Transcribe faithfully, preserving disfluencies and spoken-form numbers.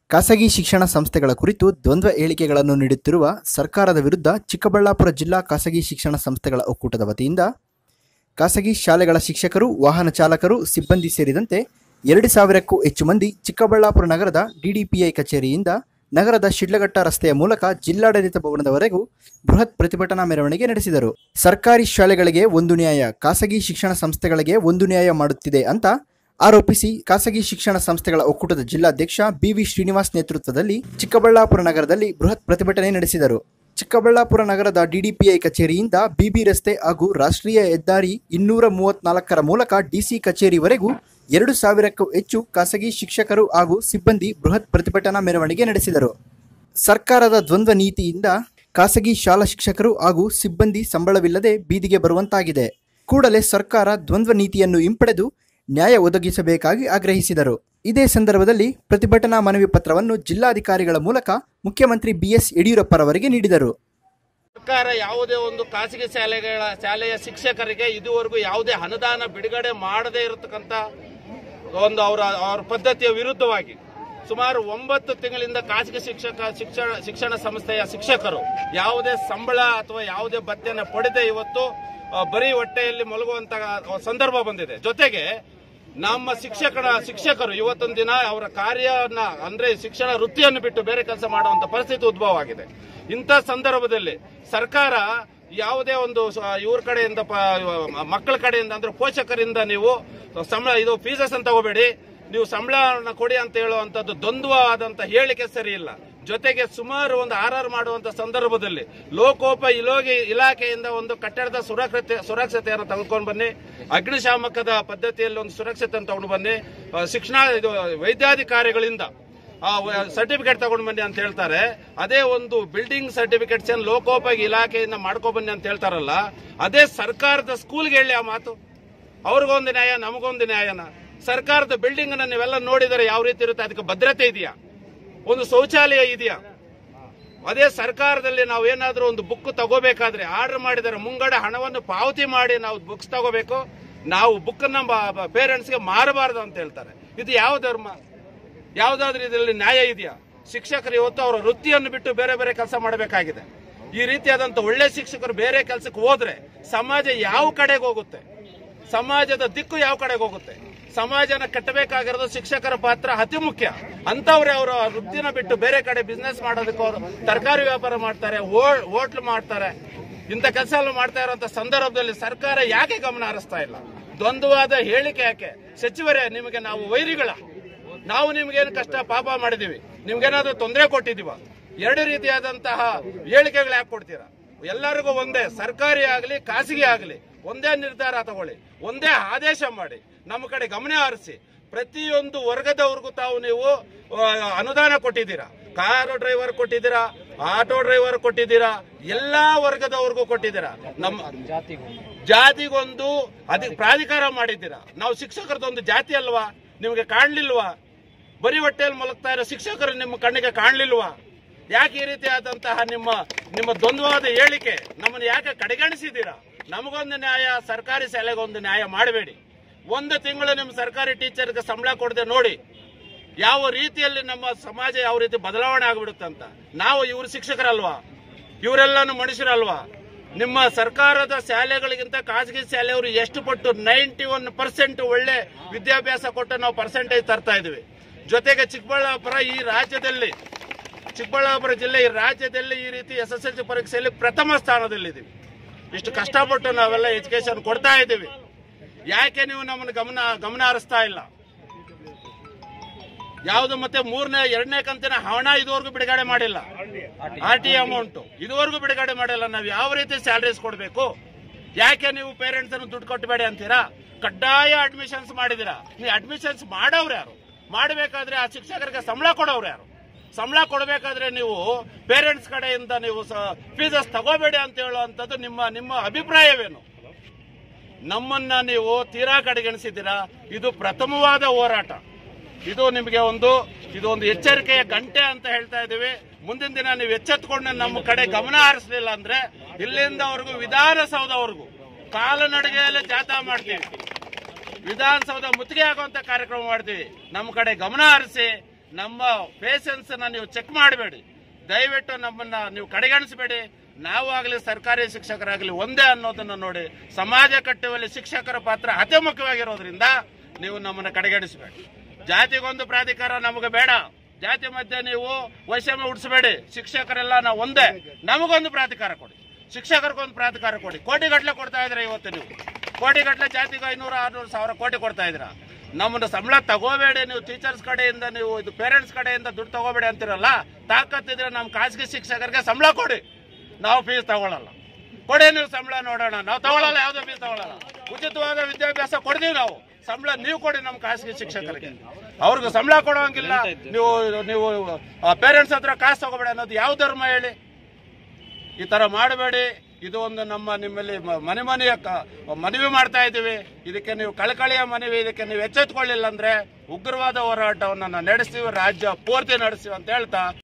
ಖಾಸಗಿ ಶಿಕ್ಷಣ ಸಂಸ್ಥೆಗಳ ಕುರಿತು ದ್ವಂದ್ವ ಹೇಳಿಕೆಗಳನ್ನು ನೀಡುತ್ತಿರುವ ಸರ್ಕಾರದ ವಿರುದ್ಧ ಚಿಕ್ಕಬಳ್ಳಾಪುರ ಜಿಲ್ಲಾ ಖಾಸಗಿ ಶಿಕ್ಷಣ ಸಂಸ್ಥೆಗಳ ಒಕ್ಕೂಟದ ವತಿಯಿಂದ ಖಾಸಗಿ ಶಾಲೆಗಳ ಶಿಕ್ಷಕರು, ವಾಹನ ಚಾಲಕರು, ಸಿಬ್ಬಂದಿ ಸೇರಿದಂತೆ ಎರಡು ಸಾವಿರಕ್ಕೂ ಹೆಚ್ಚು ಮಂದಿ ಚಿಕ್ಕಬಳ್ಳಾಪುರ ನಗರದ ಡಿಡಿಪಿಐ ಕಚೇರಿಯಿಂದ ನಗರದ ಶಿಡ್ಲಘಟ್ಟ ರಸ್ತೆಯ ಮೂಲಕ ಜಿಲ್ಲಾಡಳಿತ ಭವನದವರೆಗೂ ಬೃಹತ್ ಪ್ರತಿಭಟನಾ ಮೆರವಣಿಗೆ ನಡೆಸಿದರು. ಸರ್ಕಾರಿ ಶಾಲೆಗಳಿಗೆ ಒಂದು ನ್ಯಾಯ, ಖಾಸಗಿ ಶಿಕ್ಷಣ ಸಂಸ್ಥೆಗಳಿಗೆ ಒಂದು ನ್ಯಾಯ ಮಾಡುತ್ತಿದೆ ಅಂತ ಆರೋಪಿಸಿ ಖಾಸಗಿ ಶಿಕ್ಷಣ ಸಂಸ್ಥೆಗಳ ಒಕ್ಕೂಟದ ಜಿಲ್ಲಾಧ್ಯಕ್ಷ ಬಿವಿ ಶ್ರೀನಿವಾಸ್ ನೇತೃತ್ವದಲ್ಲಿ ಚಿಕ್ಕಬಳ್ಳಾಪುರ ನಗರದಲ್ಲಿ ಬೃಹತ್ ಪ್ರತಿಭಟನೆ ನಡೆಸಿದರು. ಚಿಕ್ಕಬಳ್ಳಾಪುರ ನಗರದ ಡಿಡಿಪಿಐ ಕಚೇರಿಯಿಂದ ಬಿಬಿ ರಸ್ತೆ ಹಾಗೂ ರಾಷ್ಟ್ರೀಯ ಹೆದ್ದಾರಿ ಇನ್ನೂರ ಮೂವತ್ನಾಲ್ಕರ ಮೂಲಕ ಡಿಸಿ ಕಚೇರಿವರೆಗೂ ಎರಡು ಸಾವಿರಕ್ಕೂ ಹೆಚ್ಚು ಖಾಸಗಿ ಶಿಕ್ಷಕರು ಹಾಗೂ ಸಿಬ್ಬಂದಿ ಬೃಹತ್ ಪ್ರತಿಭಟನಾ ಮೆರವಣಿಗೆ ನಡೆಸಿದರು. ಸರ್ಕಾರದ ದ್ವಂದ್ವ ನೀತಿಯಿಂದ ಖಾಸಗಿ ಶಾಲಾ ಶಿಕ್ಷಕರು ಹಾಗೂ ಸಿಬ್ಬಂದಿ ಸಂಬಳವಿಲ್ಲದೆ ಬೀದಿಗೆ ಬರುವಂತಾಗಿದೆ. ಕೂಡಲೇ ಸರ್ಕಾರ ದ್ವಂದ್ವ ನೀತಿಯನ್ನು ಹಿಂಪಡೆದು ನ್ಯಾಯ ಒದಗಿಸಬೇಕಾಗಿ ಆಗ್ರಹಿಸಿದರು. ಇದೇ ಸಂದರ್ಭದಲ್ಲಿ ಪ್ರತಿಭಟನಾ ಮನವಿ ಪತ್ರವನ್ನು ಜಿಲ್ಲಾಧಿಕಾರಿಗಳ ಮೂಲಕ ಮುಖ್ಯಮಂತ್ರಿ ಬಿಎಸ್ ಯಡಿಯೂರಪ್ಪರವರಿಗೆ ನೀಡಿದರು. ಸರ್ಕಾರ ಯಾವುದೇ ಒಂದು ಖಾಸಗಿ ಶಾಲೆಗಳ ಶಾಲೆಯ ಶಿಕ್ಷಕರಿಗೆ ಇದುವರೆಗೂ ಯಾವುದೇ ಅನುದಾನ ಬಿಡುಗಡೆ ಮಾಡದೇ ಇರತಕ್ಕಂತ ಒಂದು ಅವರ ಅವರ ಪದ್ಧತಿಯ ವಿರುದ್ಧವಾಗಿ ಸುಮಾರು ಒಂಬತ್ತು ತಿಂಗಳಿಂದ ಖಾಸಗಿ ಶಿಕ್ಷಕ ಶಿಕ್ಷಣ ಶಿಕ್ಷಣ ಸಂಸ್ಥೆಯ ಶಿಕ್ಷಕರು ಯಾವುದೇ ಸಂಬಳ ಅಥವಾ ಯಾವುದೇ ಭತ್ಯೆಯನ್ನು ಪಡೆದೇ ಇವತ್ತು ಬರೀ ಹೊಟ್ಟೆಯಲ್ಲಿ ಮಲಗುವಂತಹ ಸಂದರ್ಭ ಬಂದಿದೆ. ಜೊತೆಗೆ ನಮ್ಮ ಶಿಕ್ಷಕರ ಶಿಕ್ಷಕರು ಇವತ್ತೊಂದು ದಿನ ಅವರ ಕಾರ್ಯವನ್ನ ಅಂದ್ರೆ ಶಿಕ್ಷಣ ವೃತ್ತಿಯನ್ನು ಬಿಟ್ಟು ಬೇರೆ ಕೆಲಸ ಮಾಡುವಂತ ಪರಿಸ್ಥಿತಿ ಉದ್ಭವ ಆಗಿದೆ. ಇಂಥ ಸಂದರ್ಭದಲ್ಲಿ ಸರ್ಕಾರ ಯಾವುದೇ ಒಂದು ಇವ್ರ ಕಡೆಯಿಂದ ಮಕ್ಕಳ ಕಡೆಯಿಂದ ಅಂದ್ರೆ ಪೋಷಕರಿಂದ ನೀವು ಸಂಬಳ ಇದು ಫೀಸಸ್ ಅಂತ ತಗೋಬೇಡಿ, ನೀವು ಸಂಬಳವನ್ನು ಕೊಡಿ ಅಂತ ಹೇಳುವಂತದ್ದು ದ್ವಂದ್ವವಾದಂತ ಹೇಳಿಕೆ ಸರಿ ಇಲ್ಲ. ಜೊತೆಗೆ ಸುಮಾರು ಒಂದು ಆರ್ಆರ್ ಮಾಡುವಂತ ಸಂದರ್ಭದಲ್ಲಿ ಲೋಕೋಪಯೋಗಿ ಇಲಾಖೆಯಿಂದ ಒಂದು ಕಟ್ಟಡದ ಸುರಕ್ಷತೆ ಸುರಕ್ಷತೆಯನ್ನು ತೆಗೆದುಕೊಂಡು ಬನ್ನಿ, ಅಗ್ನಿಶಾಮಕದ ಪದ್ಧತಿಯಲ್ಲಿ ಒಂದು ಸುರಕ್ಷತೆಯನ್ನು ತಗೊಂಡು ಬನ್ನಿ, ಶಿಕ್ಷಣ ಇದು ವೈದ್ಯಾಧಿಕಾರಿಗಳಿಂದ ಸರ್ಟಿಫಿಕೇಟ್ ತಗೊಂಡು ಬನ್ನಿ ಅಂತ ಹೇಳ್ತಾರೆ. ಅದೇ ಒಂದು ಬಿಲ್ಡಿಂಗ್ ಸರ್ಟಿಫಿಕೇಟ್ಸ್ ಏನ್ ಲೋಕೋಪಯೋಗಿ ಇಲಾಖೆಯಿಂದ ಮಾಡ್ಕೊ ಬನ್ನಿ ಅಂತ ಹೇಳ್ತಾರಲ್ಲ, ಅದೇ ಸರ್ಕಾರದ ಸ್ಕೂಲ್ಗೆ ಹೇಳಿ ಆ ಮಾತು. ಅವ್ರಿಗೊಂದು ನ್ಯಾಯ, ನಮಗೊಂದು ನ್ಯಾಯನ? ಸರ್ಕಾರದ ಬಿಲ್ಡಿಂಗ್ ಅನ್ನ ನೀವೆಲ್ಲ ನೋಡಿದರೆ ಯಾವ ರೀತಿ ಇರುತ್ತೆ, ಅದಕ್ಕೆ ಭದ್ರತೆ ಇದೆಯಾ, ಒಂದು ಶೌಚಾಲಯ ಇದೆಯಾ? ಅದೇ ಸರ್ಕಾರದಲ್ಲಿ ನಾವು ಏನಾದ್ರೂ ಒಂದು ಬುಕ್ ತಗೋಬೇಕಾದ್ರೆ ಆರ್ಡರ್ ಮಾಡಿದರೆ ಮುಂಗಡೆ ಹಣವನ್ನು ಪಾವತಿ ಮಾಡಿ ನಾವು ಬುಕ್ಸ್ ತಗೋಬೇಕು, ನಾವು ಬುಕ್ ನಮ್ಮ ಪೇರೆಂಟ್ಸ್ಗೆ ಮಾರಬಾರದು ಅಂತ ಹೇಳ್ತಾರೆ. ಇದು ಯಾವ ಧರ್ಮ? ಯಾವ್ದಾದ್ರೂ ಇದರಲ್ಲಿ ನ್ಯಾಯ ಇದೆಯಾ? ಶಿಕ್ಷಕರು ಇವತ್ತು ಅವರ ವೃತ್ತಿಯನ್ನು ಬಿಟ್ಟು ಬೇರೆ ಬೇರೆ ಕೆಲಸ ಮಾಡಬೇಕಾಗಿದೆ. ಈ ರೀತಿಯಾದಂತ ಒಳ್ಳೆ ಶಿಕ್ಷಕರು ಬೇರೆ ಕೆಲಸಕ್ಕೆ ಹೋದ್ರೆ ಸಮಾಜ ಯಾವ ಕಡೆಗೆ ಹೋಗುತ್ತೆ? ಸಮಾಜದ ದಿಕ್ಕು ಯಾವ ಕಡೆಗೆ ಹೋಗುತ್ತೆ? ಸಮಾಜನ ಕಟ್ಟಬೇಕಾಗಿರೋದು ಶಿಕ್ಷಕರ ಪಾತ್ರ ಅತಿ ಮುಖ್ಯ. ಅಂತವ್ರೆ ಅವರ ವೃತ್ತಿನ ಬಿಟ್ಟು ಬೇರೆ ಕಡೆ ಬಿಸ್ನೆಸ್ ಮಾಡೋದಕ್ಕೆ ಅವರು ತರಕಾರಿ ವ್ಯಾಪಾರ ಮಾಡ್ತಾರೆ, ಹೋಟ್ಲ್ ಮಾಡ್ತಾರೆ. ಇಂಥ ಕೆಲಸ ಎಲ್ಲ ಮಾಡ್ತಾ ಇರುವಂತ ಸಂದರ್ಭದಲ್ಲಿ ಸರ್ಕಾರ ಯಾಕೆ ಗಮನ ಹರಿಸ್ತಾ ಇಲ್ಲ? ದ್ವಂದ್ವವಾದ ಹೇಳಿಕೆ ಯಾಕೆ? ಸಚಿವರೇ, ನಿಮಗೆ ನಾವು ವೈರಿಗಳ? ನಾವು ನಿಮ್ಗೇನು ಕಷ್ಟ ಪಾಪ ಮಾಡಿದೀವಿ? ನಿಮ್ಗೇನಾದ್ರೂ ತೊಂದರೆ ಕೊಟ್ಟಿದೀವ? ಎರಡು ರೀತಿಯಾದಂತಹ ಹೇಳಿಕೆಗಳು ಯಾಕೆ ಕೊಡ್ತೀರಾ? ಎಲ್ಲರಿಗೂ ಒಂದೇ, ಸರ್ಕಾರಿ ಆಗಲಿ ಖಾಸಗಿ ಆಗಲಿ ಒಂದೇ ನಿರ್ಧಾರ ತಗೊಳ್ಳಿ, ಒಂದೇ ಆದೇಶ ಮಾಡಿ, ನಮ್ಮ ಕಡೆ ಗಮನ ಹರಿಸಿ. ಪ್ರತಿಯೊಂದು ವರ್ಗದವ್ರಿಗೂ ತಾವು ನೀವು ಅನುದಾನ ಕೊಟ್ಟಿದ್ದೀರಾ. ಕಾರು ಡ್ರೈವರ್ ಕೊಟ್ಟಿದ್ದೀರಾ, ಆಟೋ ಡ್ರೈವರ್ ಕೊಟ್ಟಿದ್ದೀರಾ, ಎಲ್ಲಾ ವರ್ಗದವ್ರಿಗೂ ಕೊಟ್ಟಿದ್ದೀರಾ. ನಮ್ಮ ಜಾತಿಗೊಂದು ಅದ ಪ್ರಾಧಿಕಾರ ಮಾಡಿದ್ದೀರಾ. ನಾವು ಶಿಕ್ಷಕರದೊಂದು ಜಾತಿ ಅಲ್ವಾ? ನಿಮಗೆ ಕಾಣ್ಲಿಲ್ವಾ? ಬರೀ ಹೊಟ್ಟೆಯಲ್ಲಿ ಮಲಗ್ತಾ ಇರೋ ಶಿಕ್ಷಕರು ನಿಮ್ಮ ಕಣ್ಣಿಗೆ ಕಾಣ್ಲಿಲ್ವಾ? ಯಾಕೆ ಈ ರೀತಿಯಾದಂತಹ ನಿಮ್ಮ ನಿಮ್ಮ ದ್ವಂದ್ವವಾದ ಹೇಳಿಕೆ? ನಮ್ಮನ್ನು ಯಾಕೆ ಕಡೆಗಣಿಸಿದ್ದೀರಾ? ನಮಗೊಂದು ನ್ಯಾಯ, ಸರ್ಕಾರಿ ಶಾಲೆಗೊಂದು ನ್ಯಾಯ ಮಾಡಬೇಡಿ. ಒಂದು ತಿಂಗಳು ನಿಮ್ಮ ಸರ್ಕಾರಿ ಟೀಚರ್ಗೆ ಸಂಬಳ ಕೊಡದೆ ನೋಡಿ ಯಾವ ರೀತಿಯಲ್ಲಿ ನಮ್ಮ ಸಮಾಜ ಯಾವ ರೀತಿ ಬದಲಾವಣೆ ಆಗ್ಬಿಡುತ್ತೆ ಅಂತ. ನಾವು ಇವ್ರ ಶಿಕ್ಷಕರಲ್ವಾ? ಇವರೆಲ್ಲಾನು ಮನುಷ್ಯರಲ್ವಾ? ನಿಮ್ಮ ಸರ್ಕಾರದ ಶಾಲೆಗಳಿಗಿಂತ ಖಾಸಗಿ ಶಾಲೆಯವರು ಎಷ್ಟು ಪಟ್ಟು ನೈಂಟಿ ಒನ್ ಪರ್ಸೆಂಟ್ ಒಳ್ಳೆ ವಿದ್ಯಾಭ್ಯಾಸ ಕೊಟ್ಟು ನಾವು ಪರ್ಸೆಂಟೇಜ್ ತರ್ತಾ ಇದೀವಿ. ಜೊತೆಗೆ ಚಿಕ್ಕಬಳ್ಳಾಪುರ ಈ ರಾಜ್ಯದಲ್ಲಿ ಚಿಕ್ಕಬಳ್ಳಾಪುರ ಜಿಲ್ಲೆ ಈ ರಾಜ್ಯದಲ್ಲಿ ಈ ರೀತಿ ಎಸ್ ಎಸ್ ಎಲ್ ಸಿ ಪರೀಕ್ಷೆಯಲ್ಲಿ ಪ್ರಥಮ ಸ್ಥಾನದಲ್ಲಿದ್ದೀವಿ. ಇಷ್ಟು ಕಷ್ಟಪಟ್ಟು ನಾವೆಲ್ಲ ಎಜುಕೇಶನ್ ಕೊಡ್ತಾ ಇದ್ದೀವಿ. ಯಾಕೆ ನೀವು ನಮ್ಮನ್ನು ಗಮನ ಗಮನ ಹರಿಸ್ತಾ ಇಲ್ಲ? ಯಾವುದು ಮತ್ತೆ ಮೂರನೇ ಎರಡನೇ ಕಂತಿನ ಹಣ ಇದುವರೆಗೂ ಬಿಡುಗಡೆ ಮಾಡಿಲ್ಲ. ಆರ್ ಟಿ ಅಮೌಂಟ್ ಇದುವರೆಗೂ ಬಿಡುಗಡೆ ಮಾಡಿಲ್ಲ. ನಾವು ಯಾವ ರೀತಿ ಸ್ಯಾಲರೀಸ್ ಕೊಡಬೇಕು? ಯಾಕೆ ನೀವು ಪೇರೆಂಟ್ಸ್ ಅನ್ನು ದುಡ್ಡು ಕೊಟ್ಟಬೇಡಿ ಅಂತೀರಾ? ಕಡ್ಡಾಯ ಅಡ್ಮಿಷನ್ಸ್ ಮಾಡಿದೀರಾ. ನೀವು ಅಡ್ಮಿಷನ್ಸ್ ಮಾಡೋರು ಯಾರು? ಮಾಡಬೇಕಾದ್ರೆ ಆ ಶಿಕ್ಷಕರಿಗೆ ಸಂಬಳ ಕೊಡೋರು ಯಾರು? ಸಂಬಳ ಕೊಡಬೇಕಾದ್ರೆ ನೀವು ಪೇರೆಂಟ್ಸ್ ಕಡೆಯಿಂದ ನೀವು ಫೀಸಸ್ ತಗೋಬೇಡಿ ಅಂತ ಹೇಳುವಂತದ್ದು ನಿಮ್ಮ ನಿಮ್ಮ ಅಭಿಪ್ರಾಯವೇನು? ನಮ್ಮನ್ನ ನೀವು ತೀರಾ ಕಡೆಗಣಿಸಿದ್ದೀರಾ. ಇದು ಪ್ರಥಮವಾದ ಹೋರಾಟ. ಇದು ನಿಮಗೆ ಒಂದು ಇದು ಒಂದು ಎಚ್ಚರಿಕೆಯ ಗಂಟೆ ಅಂತ ಹೇಳ್ತಾ ಇದ್ದೀವಿ. ಮುಂದಿನ ದಿನ ನೀವು ಎಚ್ಚೆತ್ತುಕೊಂಡು ನಮ್ಮ ಕಡೆ ಗಮನ ಹರಿಸಲಿಲ್ಲ ಅಂದ್ರೆ ಇಲ್ಲಿಂದವರೆಗೂ ವಿಧಾನಸೌಧವರೆಗೂ ಕಾಲುನಡಿಗೆಯಲ್ಲಿ ಜಾಥಾ ಮಾಡ್ತೀವಿ. ವಿಧಾನಸೌಧ ಮುತ್ತಿಗೆ ಆಗುವಂತ ಕಾರ್ಯಕ್ರಮ ಮಾಡ್ತೀವಿ. ನಮ್ಮ ಕಡೆ ಗಮನ ಹರಿಸಿ ನಮ್ಮ ಪೇಷನ್ಸ್ ನ ನೀವು ಚೆಕ್ ಮಾಡಬೇಡಿ. ದಯವಿಟ್ಟು ನಮ್ಮನ್ನ ನೀವು ಕಡೆಗಣಿಸಬೇಡಿ. ನಾವು ಆಗಲಿ ಸರ್ಕಾರಿ ಶಿಕ್ಷಕರಾಗಲಿ ಒಂದೇ ಅನ್ನೋದನ್ನ ನೋಡಿ. ಸಮಾಜ ಕಟ್ಟುವಲ್ಲಿ ಶಿಕ್ಷಕರ ಪಾತ್ರ ಅತಿ ಮುಖ್ಯವಾಗಿರೋದ್ರಿಂದ ನೀವು ನಮ್ಮನ್ನ ಕಡೆಗಣಿಸಬೇಡಿ. ಜಾತಿಗೊಂದು ಪ್ರಾಧಿಕಾರ ನಮಗೆ ಬೇಡ. ಜಾತಿ ಮಧ್ಯೆ ನೀವು ವೈಷಮ್ಯ ಹುಟ್ಟಿಸಬೇಡಿ. ಶಿಕ್ಷಕರೆಲ್ಲ ನಾವು ಒಂದೇ. ನಮಗೊಂದು ಪ್ರಾಧಿಕಾರ ಕೊಡಿ, ಶಿಕ್ಷಕರಿಗೊಂದು ಪ್ರಾಧಿಕಾರ ಕೊಡಿ. ಕೋಟಿಗಟ್ಟಲೆ ಕೊಡ್ತಾ ಇದ್ರೆ ಇವತ್ತು ನೀವು ಕೋಟಿಗಟ್ಟಲೆ ಜಾತಿಗೆ ಐನೂರು ಆರ್ನೂರು ಸಾವಿರ ಕೋಟಿ ಕೊಡ್ತಾ ಇದ್ರ. ನಮ್ಮನ್ನು ಸಂಬಳ ತಗೋಬೇಡಿ. ನೀವು ಟೀಚರ್ಸ್ ಕಡೆಯಿಂದ, ನೀವು ಇದು ಪೇರೆಂಟ್ಸ್ ಕಡೆಯಿಂದ ದುಡ್ಡು ತಗೋಬೇಡಿ ಅಂತಿರಲ್ಲ. ತಾಕತ್ತಿದ್ರೆ ನಮ್ಮ ಖಾಸಗಿ ಶಿಕ್ಷಕರಿಗೆ ಸಂಬಳ ಕೊಡಿ, ನಾವು ಫೀಸ್ ತಗೊಳ್ಳಲ್ಲ. ಕೊಡಿ ನೀವು ಸಂಬಳ ನೋಡೋಣ. ನಾವು ತಗೊಳ್ಳಲ್ಲ, ಯಾವುದೇ ಫೀಸ್ ತಗೊಳ್ಳಲ್ಲ. ಉಚಿತವಾದ ವಿದ್ಯಾಭ್ಯಾಸ ಕೊಡ್ತೀವಿ ನಾವು. ಸಂಬಳ ನೀವು ಕೊಡಿ ನಮ್ಮ ಖಾಸಗಿ ಶಿಕ್ಷಕರಿಗೆ. ಅವ್ರಿಗೆ ಸಂಬಳ ಕೊಡೋಂಗಿಲ್ಲ. ನೀವು ನೀವು ಪೇರೆಂಟ್ಸ್ ಹತ್ರ ಕಾಸು ತಗೋಬೇಡಿ ಅನ್ನೋದು ಯಾವ ಧರ್ಮ ಹೇಳಿ? ಈ ತರ ಮಾಡಬೇಡಿ. ಇದು ಒಂದು ನಮ್ಮ ನಿಮ್ಮಲ್ಲಿ ಮನೆ ಮನೆಯ ಮನವಿ ಮಾಡ್ತಾ ಇದ್ದೀವಿ. ಇದಕ್ಕೆ ನೀವು ಕಳಕಳಿಯ ಮನವಿ. ಇದಕ್ಕೆ ನೀವು ಎಚ್ಚೆತ್ತುಕೊಳ್ಳಿಲ್ಲ ಅಂದ್ರೆ ಉಗ್ರವಾದ ಹೋರಾಟವನ್ನು ನಡೆಸ್ತೀವಿ, ರಾಜ್ಯ ಪೂರ್ತಿ ನಡೆಸ್ತೀವಿ ಅಂತ ಹೇಳ್ತಾ